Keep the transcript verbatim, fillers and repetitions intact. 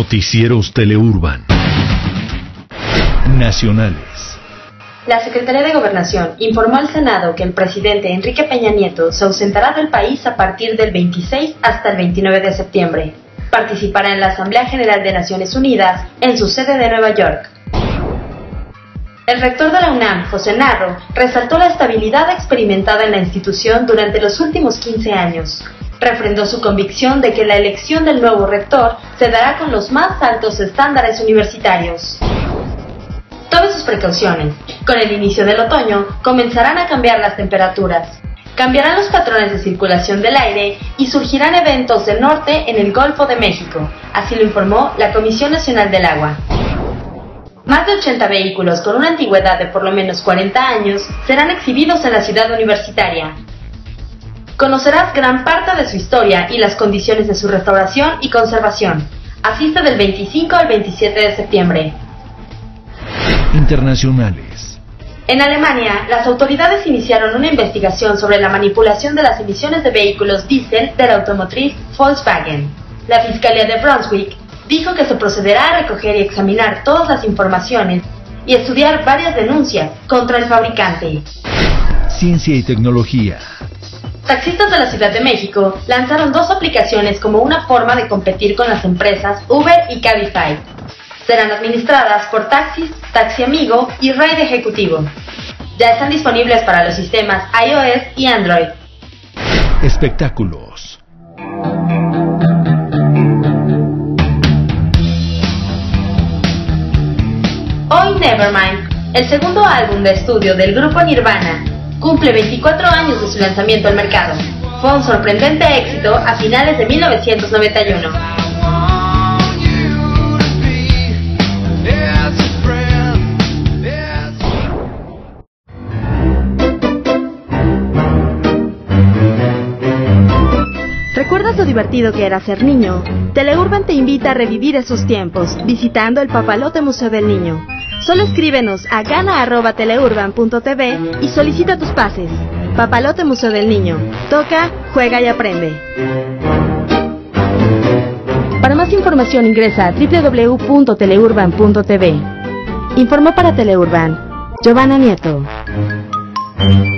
Noticieros Teleurban Nacionales. La Secretaría de Gobernación informó al Senado que el presidente Enrique Peña Nieto se ausentará del país a partir del veintiséis hasta el veintinueve de septiembre. Participará en la Asamblea General de Naciones Unidas en su sede de Nueva York. El rector de la UNAM, José Narro, resaltó la estabilidad experimentada en la institución durante los últimos quince años. Refrendó su convicción de que la elección del nuevo rector se dará con los más altos estándares universitarios. Tome sus precauciones. Con el inicio del otoño, comenzarán a cambiar las temperaturas. Cambiarán los patrones de circulación del aire y surgirán eventos de norte en el Golfo de México, así lo informó la Comisión Nacional del Agua. Más de ochenta vehículos con una antigüedad de por lo menos cuarenta años serán exhibidos en la ciudad universitaria. Conocerás gran parte de su historia y las condiciones de su restauración y conservación. Asiste del veinticinco al veintisiete de septiembre. Internacionales. En Alemania, las autoridades iniciaron una investigación sobre la manipulación de las emisiones de vehículos diésel de la automotriz Volkswagen. La Fiscalía de Brunswick dijo que se procederá a recoger y examinar todas las informaciones y estudiar varias denuncias contra el fabricante. Ciencia y tecnología. Taxistas de la Ciudad de México lanzaron dos aplicaciones como una forma de competir con las empresas Uber y Cabify. Serán administradas por Taxis, Taxi Amigo y Ride Ejecutivo. Ya están disponibles para los sistemas iOS y Android. Espectáculos. Hoy Nevermind, el segundo álbum de estudio del grupo Nirvana, cumple veinticuatro años de su lanzamiento al mercado. Fue un sorprendente éxito a finales de mil novecientos noventa y uno. ¿Recuerdas lo divertido que era ser niño? Teleurban te invita a revivir esos tiempos, visitando el Papalote Museo del Niño. Solo escríbenos a gana arroba teleurban punto tv y solicita tus pases. Papalote Museo del Niño. Toca, juega y aprende. Para más información ingresa a doble u doble u doble u punto teleurban punto tv. Informó para Teleurban Giovanna Nieto.